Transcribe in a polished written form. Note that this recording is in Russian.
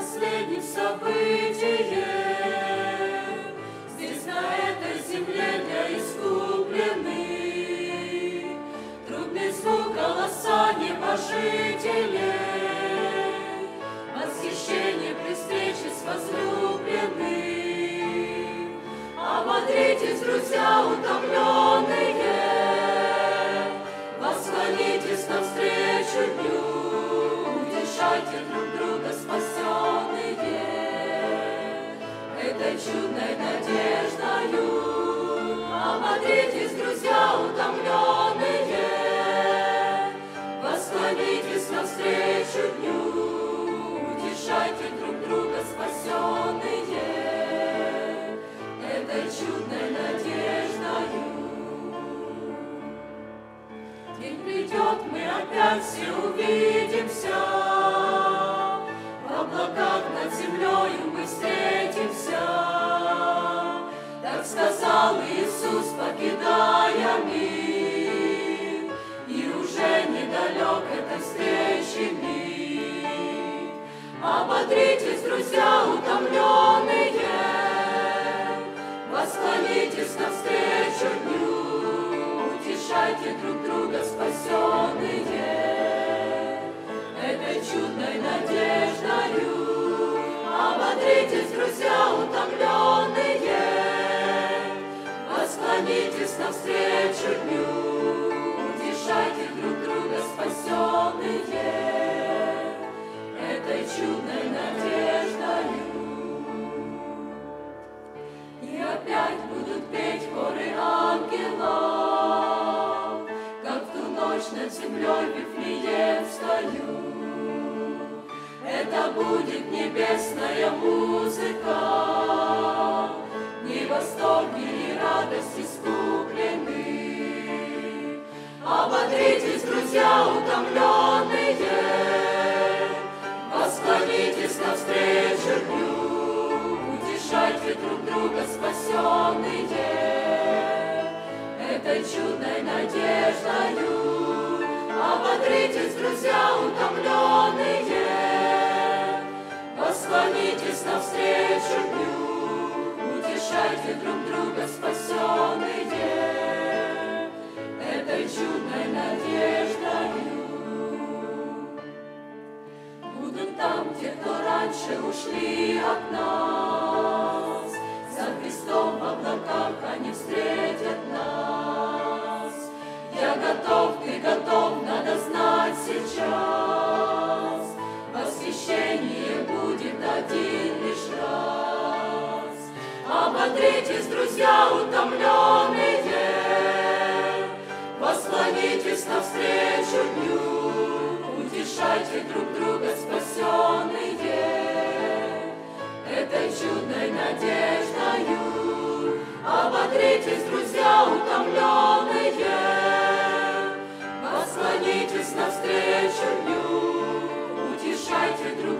последним событием. Здесь, на этой земле, для искупленных трубный звук голоса небожителей, восхищение при встрече с возлюбленным. Ободритесь, друзья утомленные, восклонитесь навстречу дню, утешайте друг друга, спасенные, этой чудной надеждою. Ободритесь, друзья утомленные, восклонитесь навстречу дню, утешайте друг друга, спасенные, этой чудной надеждою. День придет, мы опять все увидимся, в облаках над землею мы встретимся. Так сказал Иисус, покидая мир, и уже недалек этой встречи миг. Ободритесь, друзья утомленные, восклонитесь навстречу дню, утешайте друг друга, спасенные, этой чудной надеждою. Ободритесь, друзья утомленные, восклонитесь навстречу дню, утешайте друг друга, спасенные, этой чудной надеждою. И опять будут петь хоры ангелов, как в ту ночь над землей Вифлеемскою. Это будет небесная музыка, не восторги и радость искупленных. Ободритесь, друзья утомленные, восклонитесь навстречу дню, утешайте друг друга, спасенные, этой чудной надеждою. Ободритесь, друзья утомленные, восклонитесь навстречу дню, утешайте друг друга, спасенные, этой чудной надеждою. Будут там те, кто раньше ушли от нас, за Христом в облаках они встретят нас. Я готов, ты готов, надо знать сейчас, восхищение будет один лишь раз. Ободритесь, друзья утомленные, восклонитесь навстречу дню, утешайте друг друга, спасенные, этой чудной надеждою. Ободритесь, друзья утомленные, восклонитесь навстречу дню, утешайте друг